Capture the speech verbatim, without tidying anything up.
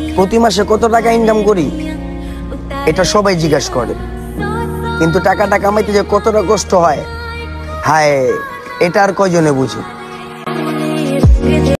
প্রতি মাসে কত টাকা ইনকাম করি এটা সবাই জিজ্ঞাসা করে, কিন্তু টাকাটা কামাইতে যে কতটা কষ্ট হয়, হায়, এটা আর কয়জনে বুঝে।